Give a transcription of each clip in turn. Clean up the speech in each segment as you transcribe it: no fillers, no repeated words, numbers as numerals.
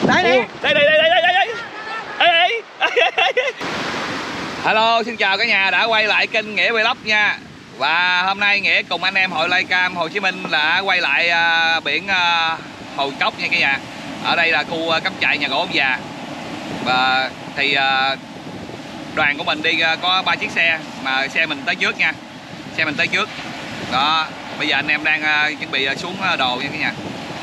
Đây nè. Đây. Hello, xin chào cả nhà đã quay lại kênh Nghĩa Vlog nha. Và hôm nay Nghĩa cùng anh em hội Livecam Hồ Chí Minh đã quay lại biển Hồ Cốc nha cả nhà. Ở đây là khu cắm trại nhà gỗ ông già. Và thì đoàn của mình đi có 3 chiếc xe, mà xe mình tới trước nha. Xe mình tới trước. Đó, bây giờ anh em đang chuẩn bị xuống đồ nha cả nhà.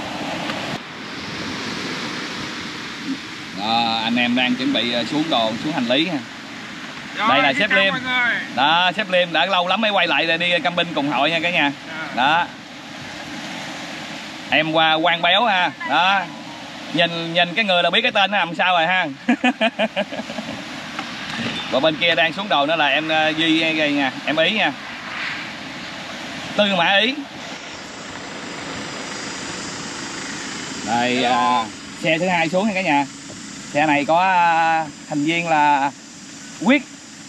Đó, anh em đang chuẩn bị xuống đồ, xuống hành lý nha. Rồi, đây là sếp Liêm. Đó, sếp Liêm đã lâu lắm mới quay lại để đi camping cùng hội nha cả nhà. Đó. Em qua Quang Béo ha. Đó. Nhìn cái người là biết cái tên nó làm sao rồi ha. Và bên kia đang xuống đồ nữa là em Duy nha, em Ý nha. Tư Mã Ý. Đây xe thứ hai xuống nha cả nhà. Xe này có thành viên là Quyết,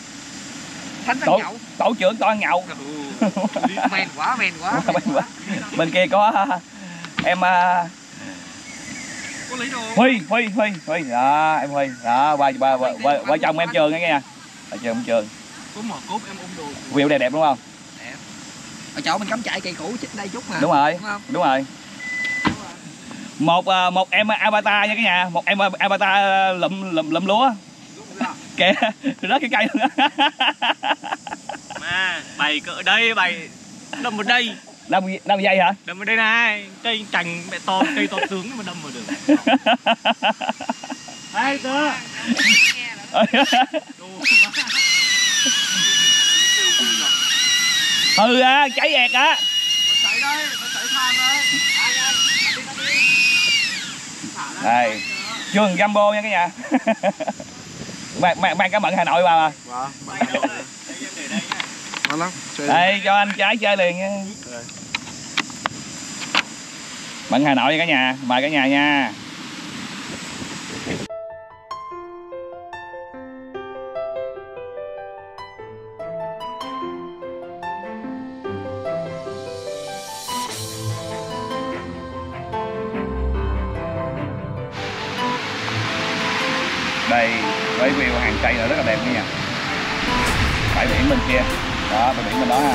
tổ trưởng tổ ăn nhậu. Men quá. Bên kia có em Huy. Đó, em Huy. Đó, vợ chồng em Trường nha cả nhà. Vợ chồng em Trường. Có một cốt em ôm đồ. View đẹp đúng không? Đẹp. Ở chỗ mình cắm trại cây cũ đây chút mà. Đúng rồi. Đúng rồi. Một em avatar nha cả nhà, một em avatar lụm lúa. Kìa, rớt cái cây luôn á. Mà bày cỡ đây, bày đâm vào đây. Đâm dây hả? Đâm vào đây này, cây cành mẹ to, cây to tướng mà đâm vào được. Hai tớ. Ừ á, cháy ẹt á. Sậy đây, sậy than đây. Đây, Trường Gambo nha cả nhà. mang cá mận Hà Nội vào à? Đây cho anh trái chơi liền nha. Mận Hà Nội nha cả nhà, mời cả nhà nha. Đây với view hàng cây là rất là đẹp nha. Bãi biển bên kia. Đó, bãi biển bên đó ha.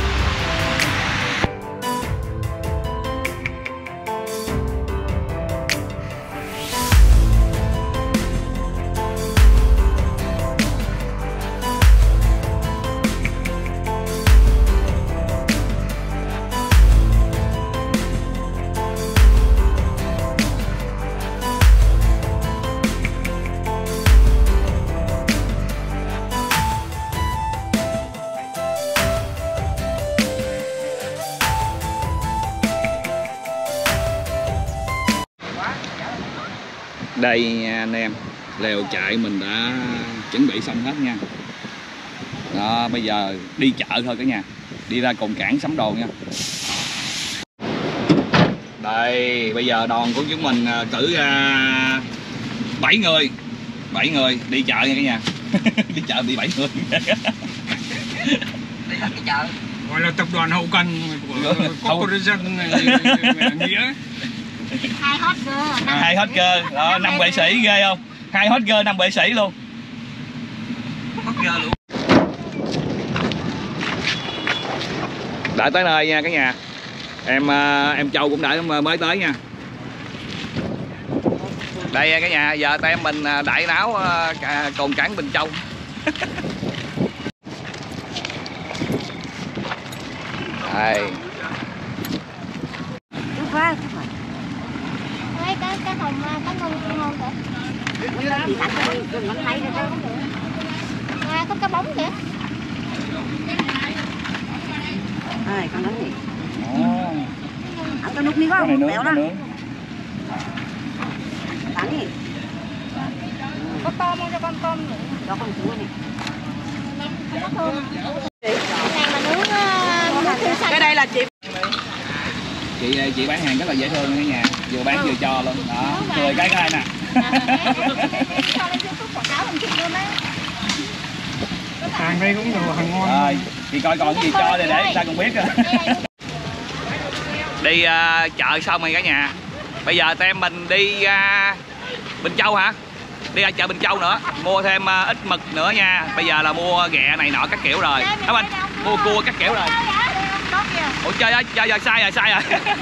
Đây nha anh em, lều trại mình đã chuẩn bị xong hết nha. Đó, bây giờ đi chợ thôi cả nhà. Đi ra cồn cảng sắm đồ nha. Đây, bây giờ đoàn của chúng mình cử ra 7 người. 7 người đi chợ nha cả nhà. Đi chợ đi 7 người. Đi hết cái chợ. Gọi là tập đoàn hậu cần của Corporation Nghĩa. Hai hot girl, đó 5 vệ sĩ ghê không? 2 hot girl 5 vệ sĩ luôn. Hot girl luôn. Đã tới nơi nha cả nhà. Em Châu cũng đã mới tới nha. Đây cả nhà, giờ tụi em mình đại náo cồn cảng Bình Châu. Đây. Cái hồng cá ngon kìa. Mình thấy rồi đó. Có cá bóng kìa. Đây, con nướng gì? Ăn con nút đi không? Béo đó. Bán đi. Có tôm không cho con tôm nữa. Cho con chú này. Này mà nướng Cái đây là chị Chị bán hàng rất là dễ thương cả nhà, vừa bán vừa cho luôn. Đó, cười cái này nè. Hàng đây cũng đồ hàng ngon. Rồi, chị coi còn cái gì cho để người ta còn biết. Đi chợ xong rồi cả nhà. Bây giờ tụi em mình đi Bình Châu hả? Đi ra chợ Bình Châu nữa, mua thêm ít mực nữa nha. Bây giờ là mua ghẹ này nọ các kiểu rồi. Đó anh, mua cua các kiểu rồi. Ủa chơi ơi, chơi rồi, sai rồi.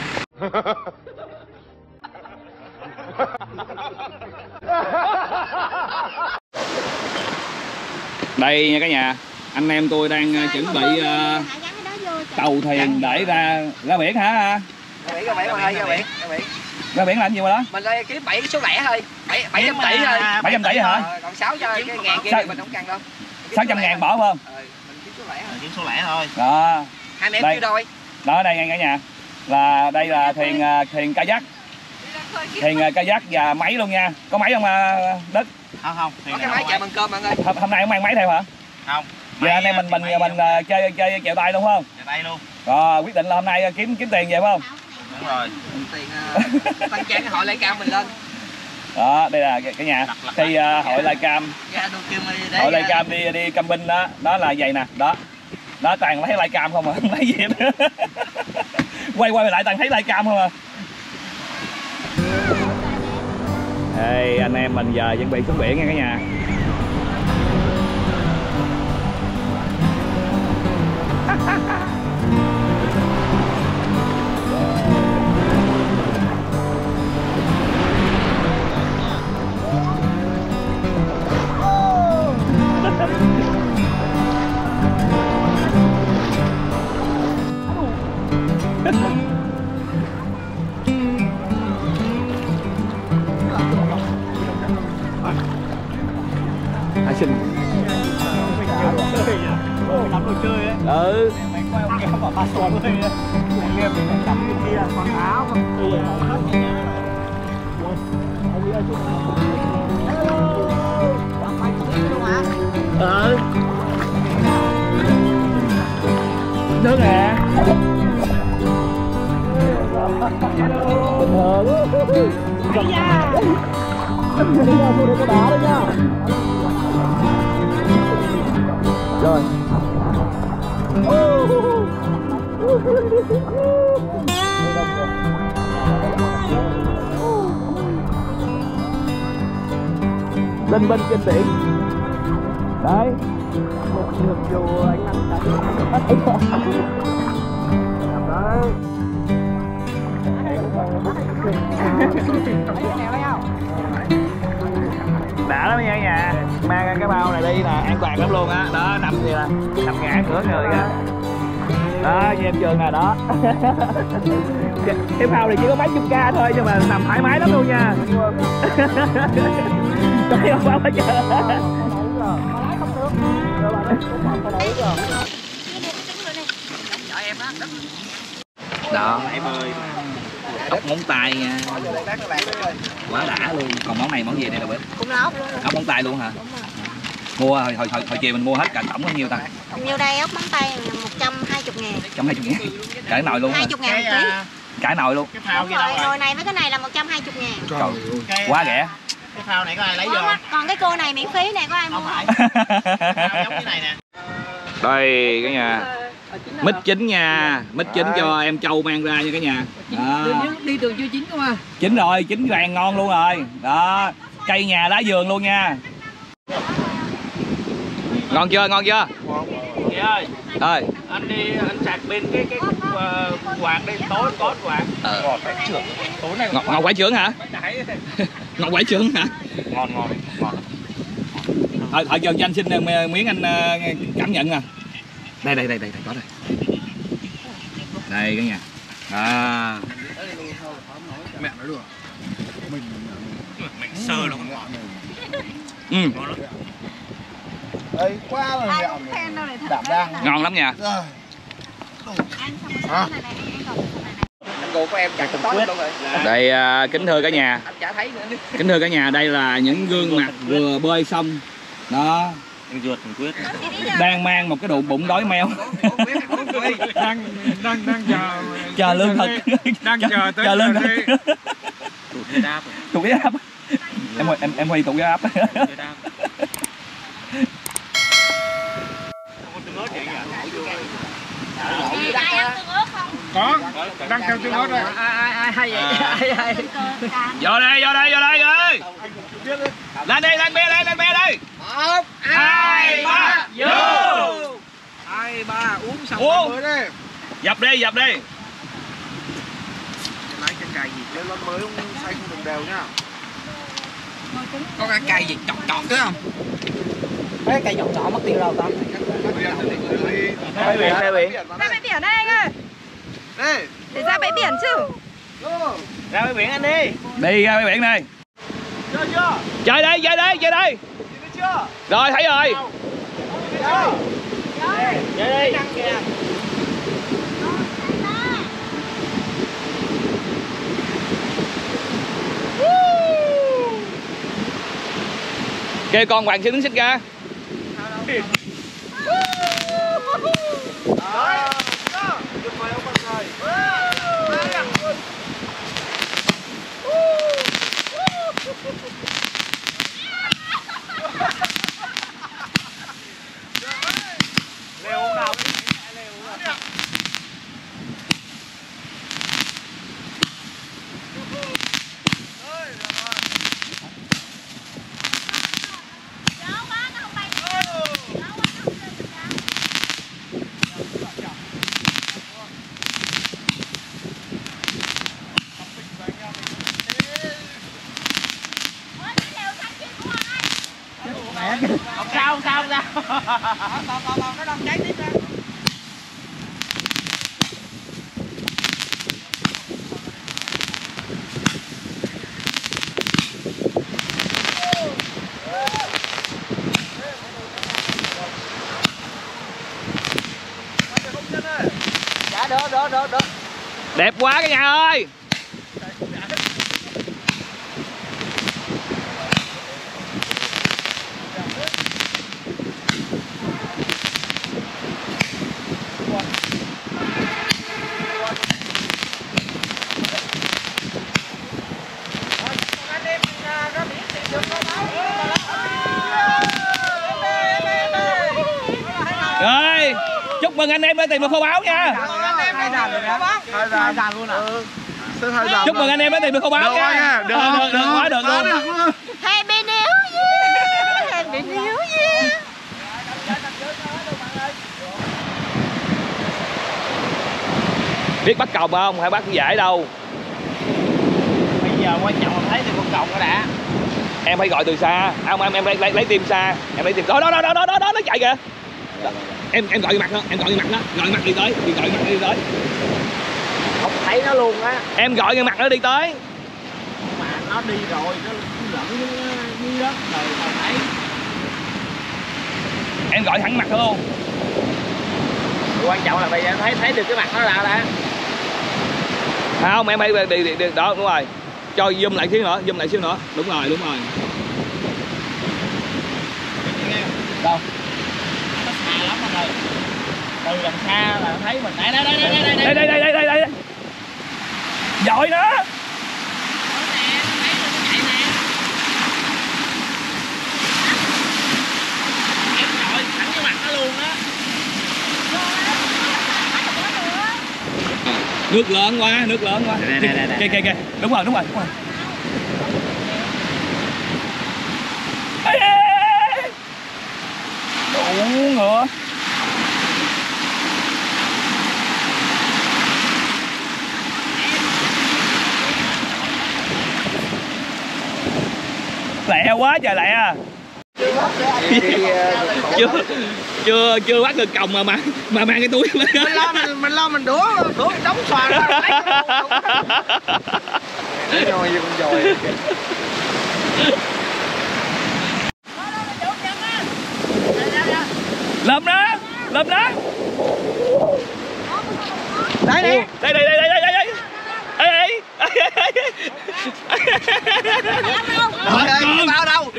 Đây nha cả nhà, anh em tôi đang chuẩn bị tàu thuyền để ra biển hả? Ra biển Ra biển làm gì mà đó? mình đây kiếm 7 số lẻ thôi, 700 tỷ thôi. 700 tỷ hả? Còn 6 cho cái ngàn kia thì mình không cần đâu. 600 ngàn bỏ không? Mình kiếm số lẻ thôi. Kiếm số lẻ thôi. Đó. Hai em Đây. chưa đôi. Đó đây nha cả nhà. Là đây là thuyền kayak. Thuyền kayak và máy luôn nha. Có máy không Đức? Không. Có cái máy chạy bằng cơm mọi người. Hôm nay không mang máy theo hả? Không. Giờ anh em mình chơi chèo tay luôn không? Chèo tay luôn. Rồi quyết định là hôm nay kiếm tiền về phải không? Đúng rồi. Tiền tăng trang hội lại cam mình lên. Đó, đây là cả nhà. Thì hội Livecam. Hội Livecam đi camping đó, đó là vậy nè, đó. Đó toàn thấy Livecam không à, không thấy gì nữa. quay lại toàn thấy Livecam không à. Đây anh em mình giờ chuẩn bị xuống biển nha cả nhà. Xin lắm đồ chơi đấy. Ừ. Mày quay ông kéo vào 3 xòn thôi. Em mình cắm cái kia con áo con tươi màu khác nhá. Ừ. Nước nè. Bình thường. Còn nha. Tôi được cái đá đó nha. Rồi. Linh binh trên biển. Đấy. Được dù ánh nắng đấy. Đã lắm nha nhà, mang cái bao này đi là an toàn lắm luôn á. Đó nằm gì là nằm ngã cửa người kìa. Đó như em Trường nè đó. Cái bao này chỉ có mấy chục ca thôi nhưng mà nằm thoải mái lắm luôn nha. Thấy không bao hết trơn. Đó ốc móng tay nha, quá đã luôn. Còn món này món gì đây đâu biết? Cũng là ốc luôn. Ốc móng tay luôn hả? Mua hồi chiều mình mua hết cả tổng bao nhiêu ta? Nhiêu đây ốc móng tay 120 ngàn. 120 ngàn. Cả nồi luôn hả? 20 ngàn một ký. Cả nồi luôn. Cái phao kia Đúng đâu rồi, rồi? nồi này với cái này là 120 ngàn. Trời, quá rẻ. Cái phao này có ai lấy vô? Còn cái cô này miễn phí này có ai mua không? Phao giống cái này nè. Đây cả nhà. Mít chín nha, mít chín cho em Châu mang ra nha cả nhà. Đi đường chưa chín không à? Chín rồi, chín vàng ngon luôn rồi. Đó, cây nhà lá vườn luôn nha. Ngon chưa, ngon chưa? Chị ơi, Ơi. anh đi anh sạc bên cái quạt đây tối có quạt. Ngọt phải trưởng. Tối này Ngọt quả trưởng hả? Ngọt quả trưởng hả? Ngon. Thôi cho anh xin miếng anh cảm nhận nè. Đây có đây. Đây cả nhà. À. Mẹ nói được. Mình sơ luôn. Đây quá là mẹo đảm đang. Ngon lắm nha. Cô của em chặt tối luôn rồi. Đây kính thưa cả nhà. Anh chả thấy nữa. Kính thưa cả nhà, đây là những gương mặt vừa bơi xong. Đó. Đang mang một cái bụng đói meo. Đang chờ lương thực. Đang chờ tới chờ lương thực. Tụt huyết áp. Em Huy tụt huyết áp. Ai ăn tương ớt không? Có, đang theo tiếng nói đây. Ai hay vậy? Ai. Vô đây ơi. Lên đi, lên bia đi. 1, 2, 3, vô. 2, 3 uống xong mới đi. Dập đi. Lấy cái cây gì lên mới không xay không đồng đều nha. Có cái cây gì chọt chứ không? Cái cây chọt mất tiêu đâu ta? Ra bãi biển đây anh ơi. Đi. Để ra bãi biển chứ. Ra bãi biển anh đi. Đi ra bãi biển đi. Chơi đi. Rồi thấy rồi. Chơi đi. Kêu con Hoàng đứng xích ra. Không sao. Nó đang cháy tiếp ra. Dạ được. Đẹp quá cả nhà ơi. Rồi, chúc mừng anh em đã tìm được kho báu nha. Hai dàn luôn ạ. Chúc mừng anh em đã tìm được kho báu nha. Được quá được luôn. Happy New Year. Happy New Year. Biết bắt còng không? Hay bắt dễ đâu. Bây giờ quan trọng là thấy được con còng rồi đã. Em phải gọi từ xa. Em lấy tim xa. Em lấy tim. Đó nó chạy kìa. Em gọi cái mặt đó, gọi cái mặt đi tới, Không thấy nó luôn á. Em gọi cái mặt nó đi tới. Mà nó đi rồi, nó lẫn dưới đất rồi thấy. Em gọi thẳng mặt nó luôn. Quan trọng là bây giờ em thấy được cái mặt nó đã. Không, em phải đi đó, đúng rồi. Cho zoom lại xíu nữa, Đúng rồi. Đâu? Nó xa lắm anh ơi. Từ đằng xa là thấy mình. Đây. Dội nó. Em chọi thẳng cái mặt nó luôn á. Nước lớn quá. Kìa. Đúng rồi. Ê. Đủ ngựa. Lẹ quá trời lẹ à. chưa bắt được còng mà mang cái túi Mình lo mình đũa đóng xoàn đó. Nhồi gì con dồi. Lượm đó. Đây nè. Đây. Ê. Cái bao đâu?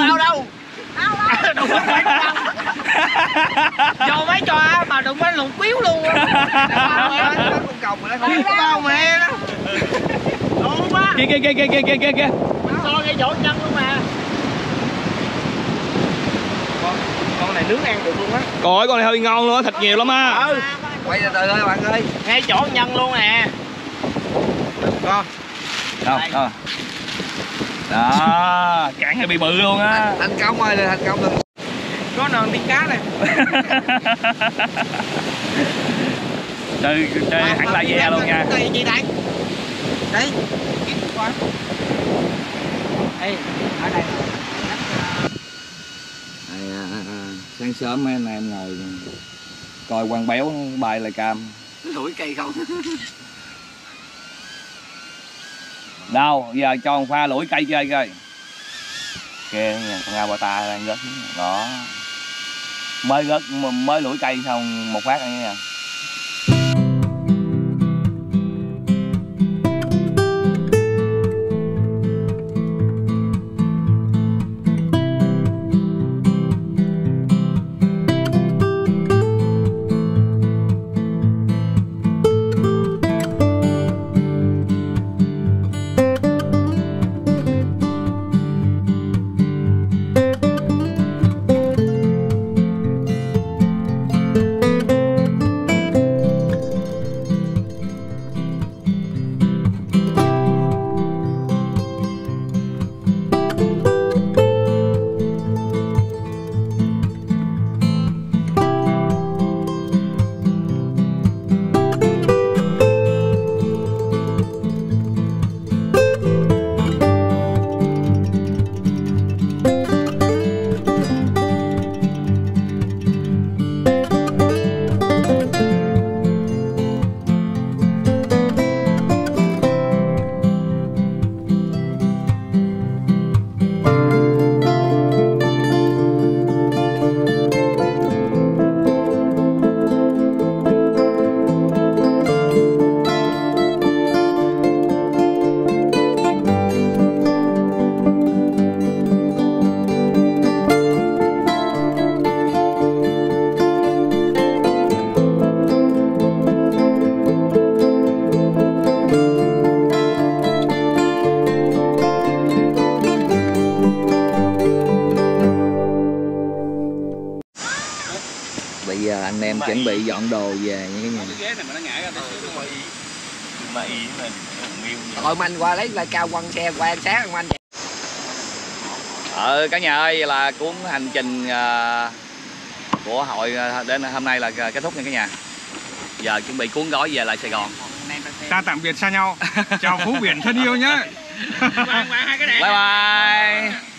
Đụng mấy con. Vô mấy trò mà đụng mấy lụng quýu luôn. Con còng mà nó không có bao mẹ đó. Đủ quá. Kìa. So ngay chỗ chân luôn mà. Con này nướng ăn được luôn á. Coi con này hơi ngon luôn á, thịt nhiều lắm á. Quay từ từ thôi bạn ơi. ngay chỗ nhân luôn nè. Con. Đâu, đâu. Đó, cạn hay bị bự luôn á. Thành công ơi, thành công đừng. Có nòn tiếng cá này. Chơi hẳn là ve luôn nha. Đây gì đây? Đấy. Ê, ở đây. Sáng sớm mấy anh em ngồi coi quăng béo bài lại cam. Lủi cây không? Đâu, giờ cho một pha lủi cây chơi coi. Kìa nha, con avatar đang rớt. Đó. Mới lủi cây xong một phát nữa nha. Bây giờ anh em chuẩn bị dọn đồ về nha cả nhà. Thôi anh qua lấy lại cao quăng xe qua sáng không anh. Cả nhà ơi, là cuốn hành trình của hội đến hôm nay là kết thúc nha cả nhà. Giờ chuẩn bị cuốn gói về lại Sài Gòn. Ta tạm biệt xa nhau. Chào phố biển thân yêu nhé. Bye bye.